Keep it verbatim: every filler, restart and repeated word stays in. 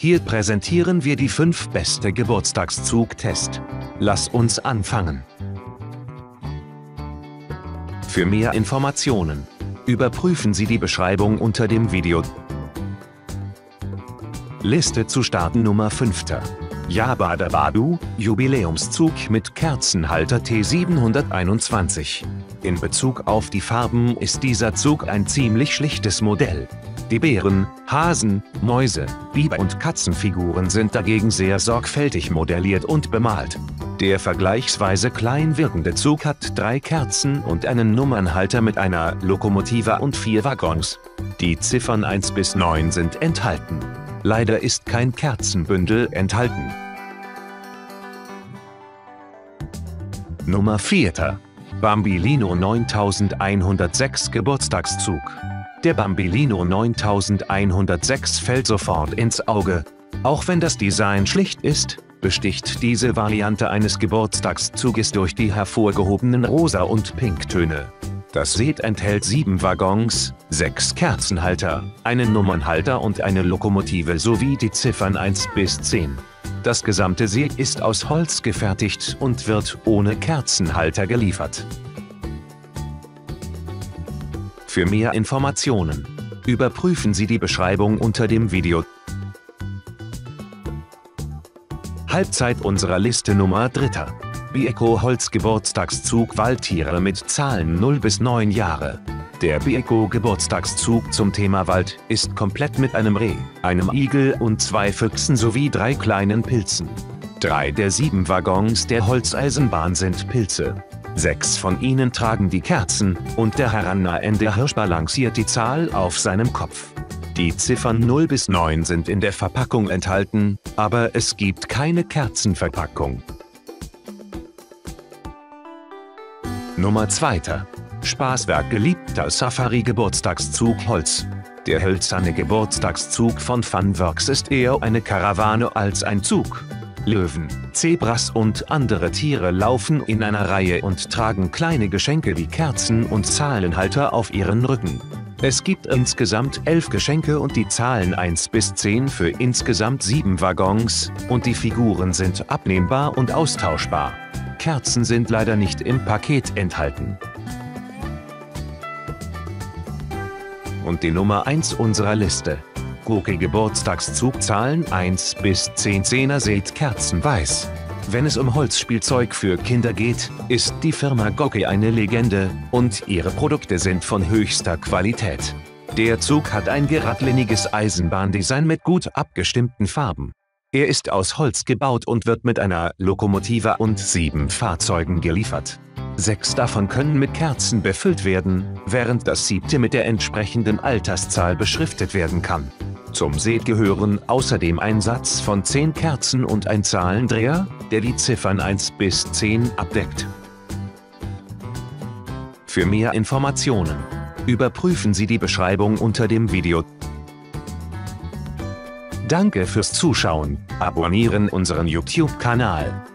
Hier präsentieren wir die fünf beste Geburtstagszug-Test. Lass uns anfangen. Für mehr Informationen überprüfen Sie die Beschreibung unter dem Video. Liste zu starten Nummer fünf. Yabba-Dabba-Doo, Jubiläumszug mit Kerzenhalter T siebenhunderteinundzwanzig. In Bezug auf die Farben ist dieser Zug ein ziemlich schlichtes Modell. Die Bären, Hasen, Mäuse, Biber und Katzenfiguren sind dagegen sehr sorgfältig modelliert und bemalt. Der vergleichsweise klein wirkende Zug hat drei Kerzen und einen Nummernhalter mit einer Lokomotive und vier Waggons. Die Ziffern eins bis neun sind enthalten. Leider ist kein Kerzenbündel enthalten. Nummer vier. Bambilino neuntausendeinhundertsechs Geburtstagszug. Der Bambilino neuntausendeinhundertsechs fällt sofort ins Auge. Auch wenn das Design schlicht ist, besticht diese Variante eines Geburtstagszuges durch die hervorgehobenen Rosa- und Pinktöne. Das Set enthält sieben Waggons, sechs Kerzenhalter, einen Nummernhalter und eine Lokomotive sowie die Ziffern eins bis zehn. Das gesamte Set ist aus Holz gefertigt und wird ohne Kerzenhalter geliefert. Für mehr Informationen überprüfen Sie die Beschreibung unter dem Video. Halbzeit unserer Liste Nummer drei. Bieco Holz Geburtstagszug Waldtiere mit Zahlen null bis neun Jahre. Der Bieco Geburtstagszug zum Thema Wald ist komplett mit einem Reh, einem Igel und zwei Füchsen sowie drei kleinen Pilzen. Drei der sieben Waggons der Holzeisenbahn sind Pilze. Sechs von ihnen tragen die Kerzen und der herannahende Hirsch balanciert die Zahl auf seinem Kopf. Die Ziffern null bis neun sind in der Verpackung enthalten, aber es gibt keine Kerzenverpackung. Nummer zwei. Spaßwerk geliebter Safari-Geburtstagszug Holz. Der hölzerne Geburtstagszug von Funworks ist eher eine Karawane als ein Zug. Löwen, Zebras und andere Tiere laufen in einer Reihe und tragen kleine Geschenke wie Kerzen und Zahlenhalter auf ihren Rücken. Es gibt insgesamt elf Geschenke und die Zahlen eins bis zehn für insgesamt sieben Waggons und die Figuren sind abnehmbar und austauschbar. Kerzen sind leider nicht im Paket enthalten. Und die Nummer eins unserer Liste. Goki Geburtstagszug Zahlen eins bis zehn Zehner Set kerzenweiß. Wenn es um Holzspielzeug für Kinder geht, ist die Firma Goki eine Legende und ihre Produkte sind von höchster Qualität. Der Zug hat ein geradliniges Eisenbahndesign mit gut abgestimmten Farben. Er ist aus Holz gebaut und wird mit einer Lokomotive und sieben Fahrzeugen geliefert. Sechs davon können mit Kerzen befüllt werden, während das siebte mit der entsprechenden Alterszahl beschriftet werden kann. Zum Set gehören außerdem ein Satz von zehn Kerzen und ein Zahlendreher, der die Ziffern eins bis zehn abdeckt. Für mehr Informationen überprüfen Sie die Beschreibung unter dem Video. Danke fürs Zuschauen, abonnieren unseren YouTube-Kanal.